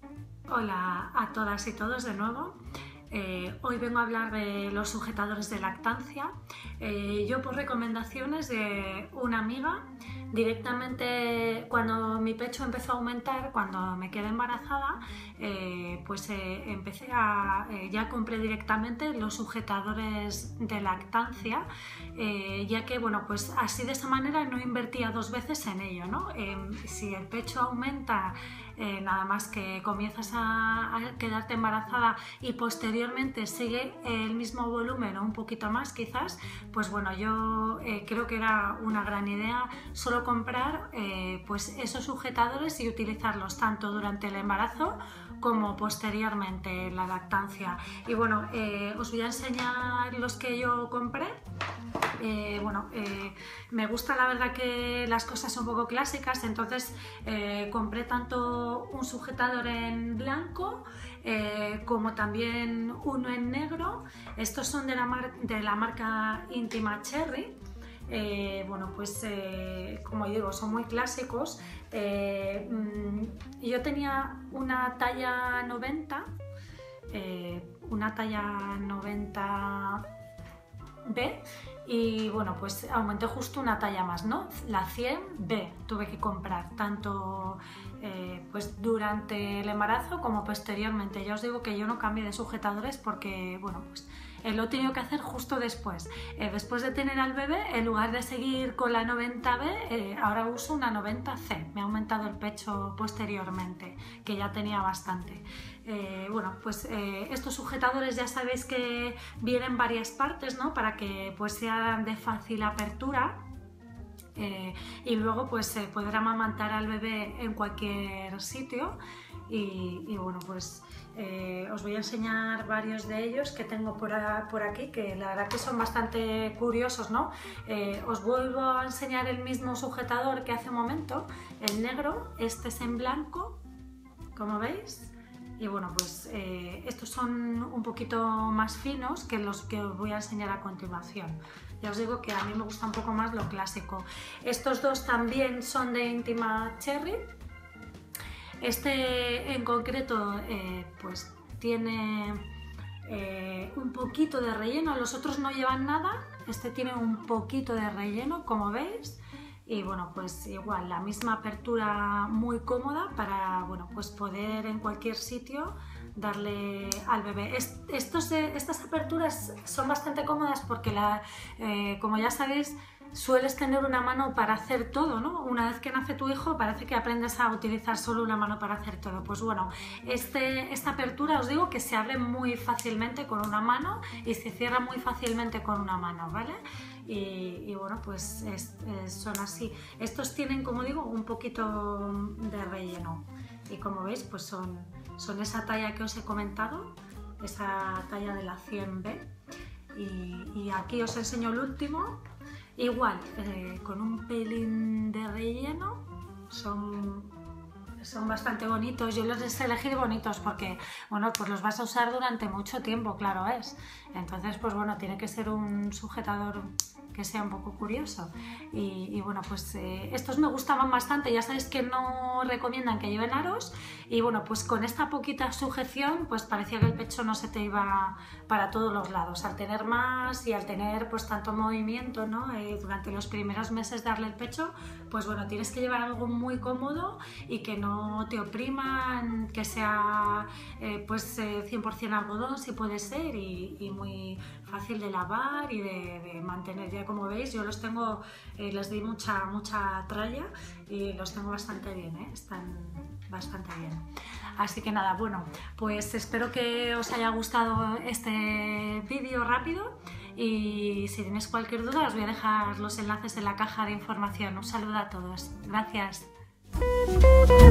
Hola a todas y todos de nuevo. Hoy vengo a hablar de los sujetadores de lactancia. Yo por recomendaciones de una amiga, directamente cuando mi pecho empezó a aumentar, cuando me quedé embarazada, ya compré directamente los sujetadores de lactancia, ya que bueno, pues así de esa manera no invertía dos veces en ello, ¿no? Si el pecho aumenta, nada más que comienzas a quedarte embarazada y posteriormente sigue el mismo volumen o un poquito más quizás, pues bueno, yo creo que era una gran idea solo comprar pues esos sujetadores y utilizarlos tanto durante el embarazo como posteriormente en la lactancia. Y bueno, os voy a enseñar los que yo compré. Me gusta la verdad que las cosas son un poco clásicas, entonces compré tanto un sujetador en blanco como también uno en negro. Estos son de la marca Intima Cherry. Como digo, son muy clásicos. Yo tenía una talla 90, B, y bueno, pues aumenté justo una talla más, ¿no? La 100B tuve que comprar tanto pues durante el embarazo como posteriormente. Ya os digo que yo no cambié de sujetadores porque bueno, pues lo he tenido que hacer justo después. Después de tener al bebé, en lugar de seguir con la 90B, ahora uso una 90C. Me ha aumentado el pecho posteriormente, que ya tenía bastante. Estos sujetadores ya sabéis que vienen varias partes, ¿no? Para que pues sean de fácil apertura. Y luego pues poder amamantar al bebé en cualquier sitio y bueno, pues os voy a enseñar varios de ellos que tengo por aquí, que la verdad que son bastante curiosos, ¿no? Os vuelvo a enseñar el mismo sujetador que hace un momento, el negro. Este es en blanco, como veis. Y bueno, pues estos son un poquito más finos que los que os voy a enseñar a continuación. Ya os digo que a mí me gusta un poco más lo clásico. Estos dos también son de Intima Cherry. Este en concreto pues tiene un poquito de relleno, los otros no llevan nada. Este tiene un poquito de relleno, como veis. Y bueno, pues igual, la misma apertura muy cómoda para bueno, pues poder en cualquier sitio darle al bebé. Estas aperturas son bastante cómodas porque como ya sabéis, sueles tener una mano para hacer todo, ¿no? Una vez que nace tu hijo parece que aprendes a utilizar solo una mano para hacer todo. Pues bueno, esta apertura os digo que se abre muy fácilmente con una mano y se cierra muy fácilmente con una mano, ¿vale? Y bueno, pues son así. Estos tienen, como digo, un poquito de relleno y como veis, pues son esa talla que os he comentado, esa talla de la 100B. Y aquí os enseño el último. Igual, con un pelín de relleno, son bastante bonitos. Yo los he elegido bonitos porque, bueno, pues los vas a usar durante mucho tiempo, claro es. Entonces, pues bueno, tiene que ser un sujetador que sea un poco curioso. Y bueno, pues estos me gustaban bastante. Ya sabéis que no recomiendan que lleven aros. Y bueno, pues con esta poquita sujeción, pues parecía que el pecho no se te iba para todos los lados. Al tener más y al tener pues tanto movimiento, ¿no? Durante los primeros meses darle el pecho, pues bueno, tienes que llevar algo muy cómodo y que no te opriman, que sea 100% algodón si puede ser y muy fácil de lavar y de mantener. Ya como veis, yo los tengo, les di mucha tralla y los tengo bastante bien, están bastante bien. Así que nada, bueno, pues espero que os haya gustado este vídeo rápido y si tenéis cualquier duda os voy a dejar los enlaces en la caja de información. Un saludo a todos, gracias.